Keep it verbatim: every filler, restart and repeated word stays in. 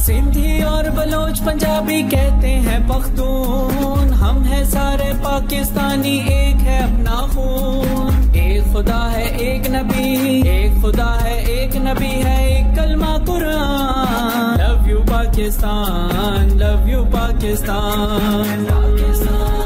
सिंधी और बलोच पंजाबी कहते हैं पख्तून, हम हैं सारे पाकिस्तानी, एक है अपना खून। एक खुदा है एक नबी, एक खुदा है एक नबी है, एक कलमा कुरान। Love you Pakistan, love you Pakistan, Pakistan.